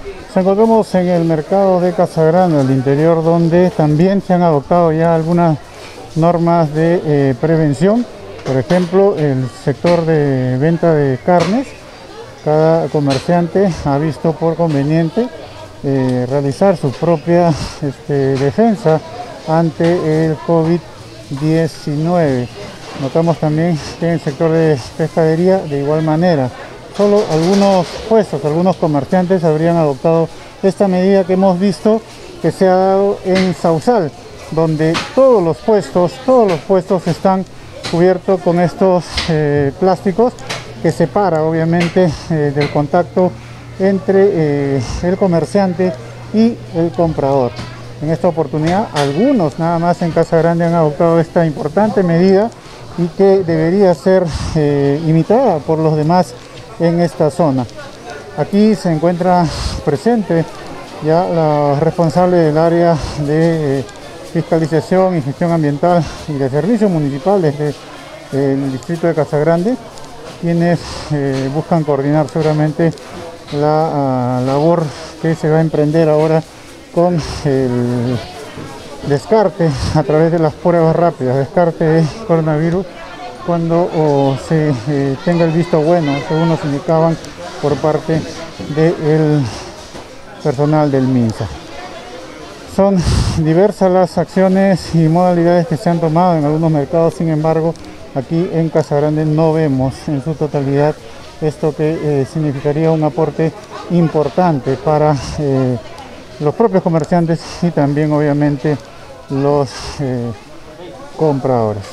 Nos encontramos en el mercado de Casagrande, al interior, donde también se han adoptado ya algunas normas de prevención. Por ejemplo, el sector de venta de carnes, cada comerciante ha visto por conveniente realizar su propia defensa ante el COVID-19. Notamos también que en el sector de pescadería de igual manera. Solo algunos puestos, algunos comerciantes habrían adoptado esta medida que hemos visto que se ha dado en Sausal, donde todos los puestos están cubiertos con estos plásticos que separa obviamente del contacto entre el comerciante y el comprador. En esta oportunidad, algunos nada más en Casagrande han adoptado esta importante medida y que debería ser imitada por los demás en esta zona. Aquí se encuentra presente ya la responsable del área de fiscalización y gestión ambiental y de servicios municipales del distrito de Casagrande, quienes buscan coordinar seguramente la labor que se va a emprender ahora con el descarte a través de las pruebas rápidas, descarte de coronavirus, cuando se tenga el visto bueno, según nos indicaban por parte del personal del MINSA. Son diversas las acciones y modalidades que se han tomado en algunos mercados, sin embargo, aquí en Casagrande no vemos en su totalidad esto que significaría un aporte importante para los propios comerciantes y también obviamente los compradores.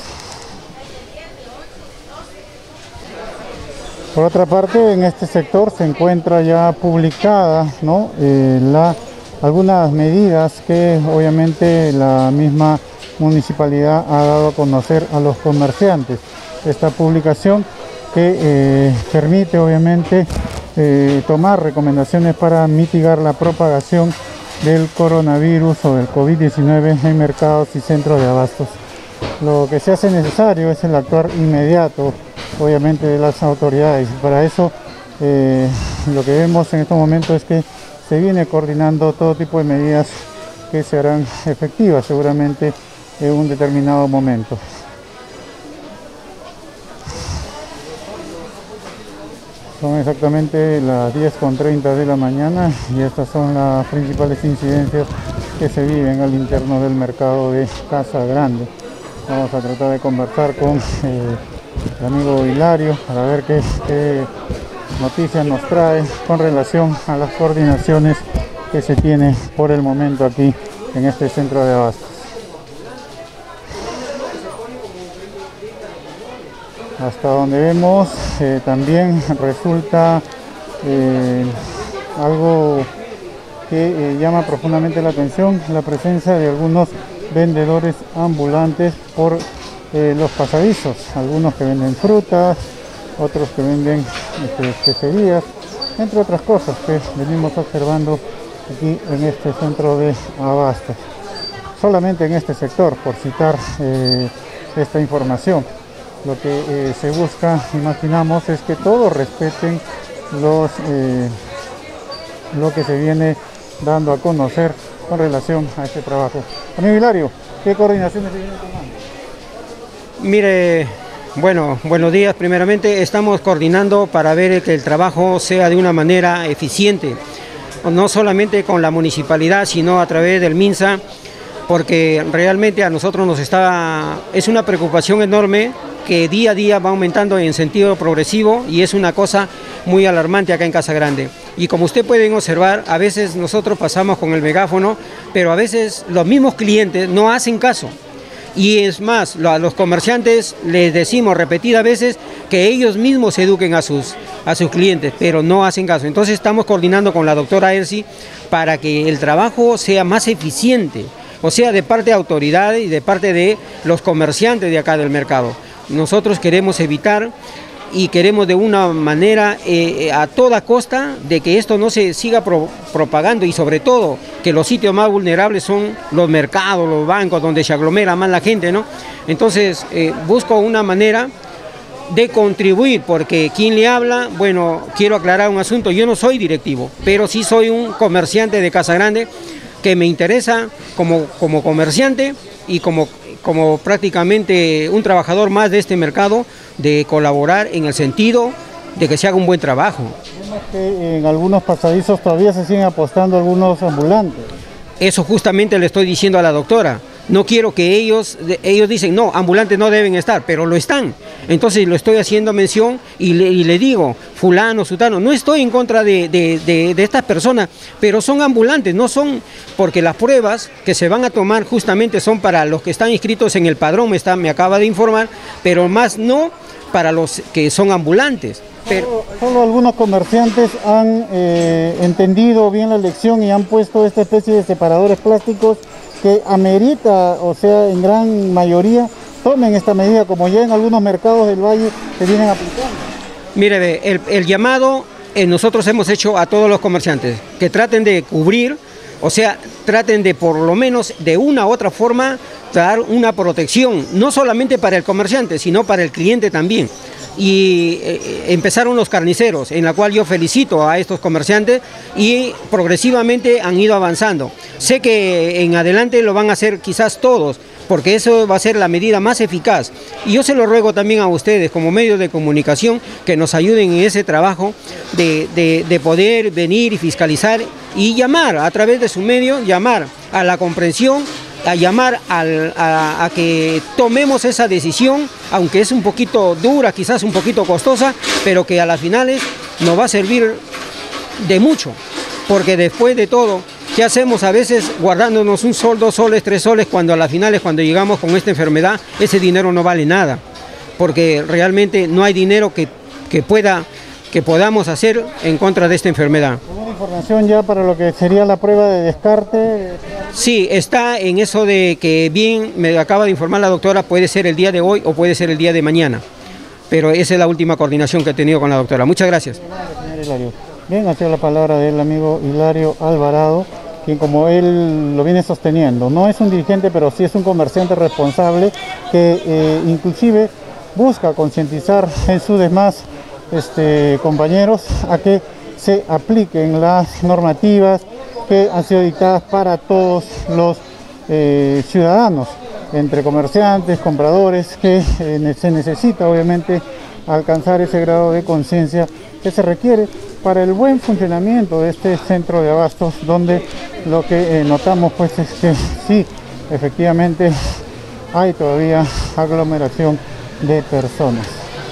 Por otra parte, en este sector se encuentra ya publicada, ¿no?, algunas medidas que obviamente la misma municipalidad ha dado a conocer a los comerciantes. Esta publicación que permite obviamente tomar recomendaciones para mitigar la propagación del coronavirus o del COVID-19 en mercados y centros de abastos. Lo que se hace necesario es el actuar inmediato, obviamente, de las autoridades. Para eso lo que vemos en estos momentos es que se viene coordinando todo tipo de medidas que se harán efectivas seguramente en un determinado momento. Son exactamente las 10:30 de la mañana y estas son las principales incidencias que se viven al interno del mercado de Casagrande. Vamos a tratar de conversar con el amigo Hilario para ver qué noticias nos trae con relación a las coordinaciones que se tiene por el momento aquí en este centro de abastos. Hasta donde vemos también resulta algo que llama profundamente la atención, la presencia de algunos vendedores ambulantes por los pasadizos, algunos que venden frutas, otros que venden especerías, entre otras cosas que venimos observando aquí en este centro de abastos. Solamente en este sector, por citar esta información. Lo que se busca, imaginamos, es que todos respeten lo que se viene dando a conocer con relación a este trabajo. Amigo Hilario, ¿qué coordinaciones se vienen tomando? Mire, bueno, buenos días. Primeramente estamos coordinando para ver que el trabajo sea de una manera eficiente, no solamente con la municipalidad, sino a través del MINSA, porque realmente a nosotros es una preocupación enorme que día a día va aumentando en sentido progresivo y es una cosa muy alarmante acá en Casagrande. Y como ustedes pueden observar, a veces nosotros pasamos con el megáfono, pero a veces los mismos clientes no hacen caso. Y es más, a los comerciantes les decimos repetidas veces que ellos mismos eduquen a sus clientes, pero no hacen caso. Entonces estamos coordinando con la doctora Elsie para que el trabajo sea más eficiente, o sea, de parte de autoridades y de parte de los comerciantes de acá del mercado. Nosotros queremos evitar y queremos de una manera a toda costa de que esto no se siga propagando, y sobre todo que los sitios más vulnerables son los mercados, los bancos, donde se aglomera más la gente, ¿no? Entonces busco una manera de contribuir, porque quien le habla, bueno, quiero aclarar un asunto, yo no soy directivo, pero sí soy un comerciante de Casa Grande que me interesa como comerciante y como prácticamente un trabajador más de este mercado, de colaborar en el sentido de que se haga un buen trabajo. Vemos que en algunos pasadizos todavía se siguen apostando algunos ambulantes. Eso justamente le estoy diciendo a la doctora. No quiero que ellos dicen, no, ambulantes no deben estar, pero lo están. Entonces lo estoy haciendo mención y le digo, fulano, sutano, no estoy en contra de estas personas, pero son ambulantes, no son, porque las pruebas que se van a tomar justamente son para los que están inscritos en el padrón, me acaba de informar, pero más no para los que son ambulantes. Solo algunos comerciantes han entendido bien la lección y han puesto esta especie de separadores plásticos que amerita, o sea, en gran mayoría, tomen esta medida, como ya en algunos mercados del Valle se vienen aplicando. Mire, el llamado nosotros hemos hecho a todos los comerciantes, que traten de cubrir, o sea, traten de por lo menos de una u otra forma dar una protección, no solamente para el comerciante, sino para el cliente también. Y empezaron los carniceros, en la cual yo felicito a estos comerciantes y progresivamente han ido avanzando. Sé que en adelante lo van a hacer quizás todos, porque eso va a ser la medida más eficaz. Y yo se lo ruego también a ustedes como medios de comunicación que nos ayuden en ese trabajo de poder venir y fiscalizar y llamar a través de su medio, llamar a la comprensión, a llamar a que tomemos esa decisión, aunque es un poquito dura, quizás un poquito costosa, pero que a las finales nos va a servir de mucho, porque después de todo, ¿qué hacemos a veces guardándonos un sol, 2 soles, 3 soles, cuando a las finales, cuando llegamos con esta enfermedad, ese dinero no vale nada, porque realmente no hay dinero que podamos hacer en contra de esta enfermedad? ¿Alguna información ya para lo que sería la prueba de descarte? Sí, está en eso de que bien me acaba de informar la doctora, puede ser el día de hoy o puede ser el día de mañana, pero esa es la última coordinación que he tenido con la doctora. Muchas gracias. Bien, ha sido la palabra del amigo Hilario Alvarado, quien, como él lo viene sosteniendo, no es un dirigente, pero sí es un comerciante responsable que inclusive busca concientizar en sus demás compañeros a que se apliquen las normativas que han sido dictadas para todos los ciudadanos, entre comerciantes, compradores, que se necesita obviamente alcanzar ese grado de conciencia que se requiere para el buen funcionamiento de este centro de abastos, donde lo que notamos pues es que sí, efectivamente hay todavía aglomeración de personas.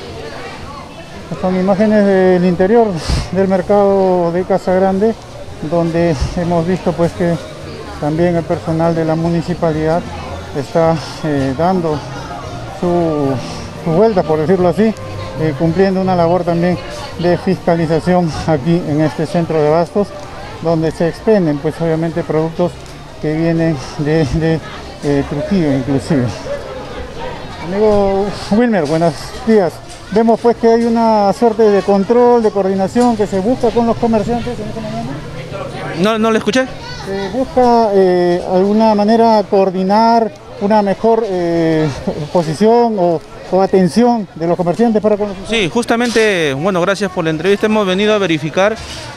Son imágenes del interior del mercado de Casa Grande, donde hemos visto pues que también el personal de la municipalidad está dando su vuelta, por decirlo así, cumpliendo una labor también de fiscalización aquí en este centro de abastos, donde se expenden pues obviamente productos que vienen de Trujillo inclusive. Amigo Wilmer, buenos días. Vemos pues que hay una suerte de control, de coordinación que se busca con los comerciantes en esta mañana. No le escuché. Se busca alguna manera coordinar una mejor posición o atención de los comerciantes para con los usuarios. Sí, justamente, bueno, gracias por la entrevista. Hemos venido a verificar,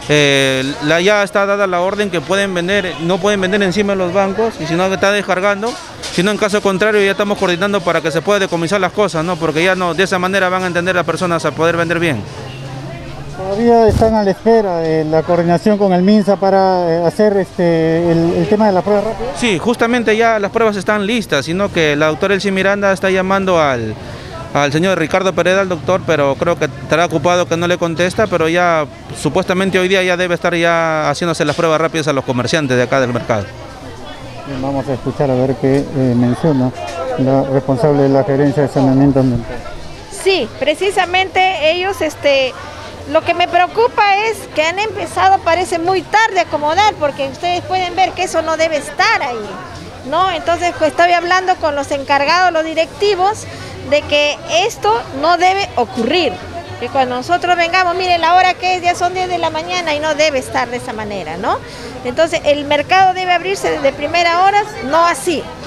ya está dada la orden que no pueden vender encima de los bancos, y si no, que está descargando. Si no, en caso contrario, ya estamos coordinando para que se pueda decomisar las cosas, ¿no? Porque ya no, de esa manera van a entender las personas a poder vender bien. Todavía están a la espera de la coordinación con el MINSA para hacer el tema de la prueba rápida. Sí, justamente ya las pruebas están listas, sino que la doctora Elsie Miranda está llamando al señor Ricardo Pereda, al doctor, pero creo que estará ocupado, que no le contesta, pero ya supuestamente hoy día ya debe estar ya haciéndose las pruebas rápidas a los comerciantes de acá del mercado. Bien, vamos a escuchar a ver qué menciona la responsable de la gerencia de saneamiento ambiental. Sí, precisamente ellos, lo que me preocupa es que han empezado, parece muy tarde, a acomodar, porque ustedes pueden ver que eso no debe estar ahí, ¿no? Entonces pues, estoy hablando con los encargados, los directivos, de que esto no debe ocurrir. Que cuando nosotros vengamos, mire la hora que es, ya son 10 de la mañana y no debe estar de esa manera, ¿no? Entonces el mercado debe abrirse desde primera hora, no así.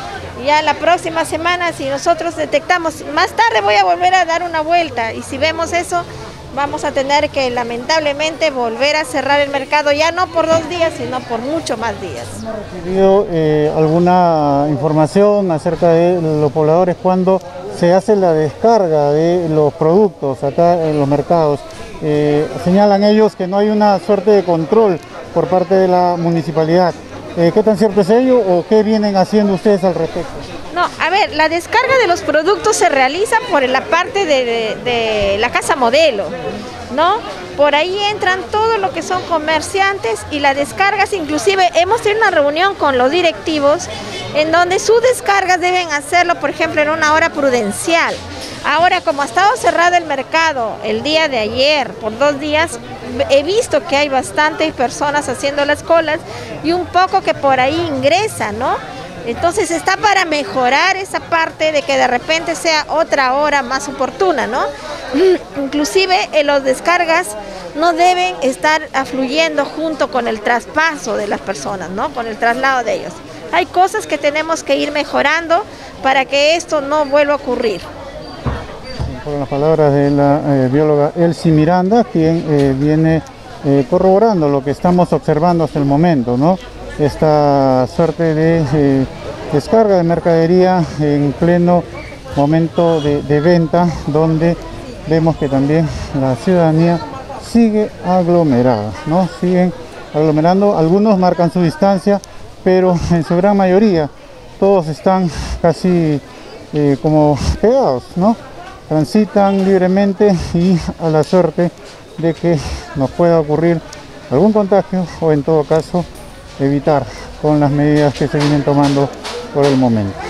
Ya la próxima semana, si nosotros detectamos, más tarde voy a volver a dar una vuelta y si vemos eso, vamos a tener que lamentablemente volver a cerrar el mercado, ya no por 2 días, sino por mucho más días. ¿Han recibido alguna información acerca de los pobladores cuando se hace la descarga de los productos acá en los mercados? Señalan ellos que no hay una suerte de control por parte de la municipalidad. ¿Qué tan cierto es ello o qué vienen haciendo ustedes al respecto? No, a ver, la descarga de los productos se realiza por la parte de la casa modelo, ¿no? Por ahí entran todo lo que son comerciantes y las descargas, inclusive hemos tenido una reunión con los directivos en donde sus descargas deben hacerlo, por ejemplo, en una hora prudencial. Ahora, como ha estado cerrado el mercado el día de ayer por 2 días, he visto que hay bastantes personas haciendo las colas y un poco que por ahí ingresan, ¿no? Entonces está para mejorar esa parte de que de repente sea otra hora más oportuna, ¿no? Inclusive los descargas no deben estar afluyendo junto con el traspaso de las personas, ¿no? Con el traslado de ellos. Hay cosas que tenemos que ir mejorando para que esto no vuelva a ocurrir. Con las palabras de la bióloga Elsie Miranda, quien viene corroborando lo que estamos observando hasta el momento, ¿no? Esta suerte de descarga de mercadería en pleno momento de venta, donde vemos que también la ciudadanía sigue aglomerada, ¿no? Siguen aglomerando, algunos marcan su distancia, pero en su gran mayoría todos están casi como pegados, ¿no? Transitan libremente y a la suerte de que nos pueda ocurrir algún contagio o en todo caso evitar con las medidas que se vienen tomando por el momento.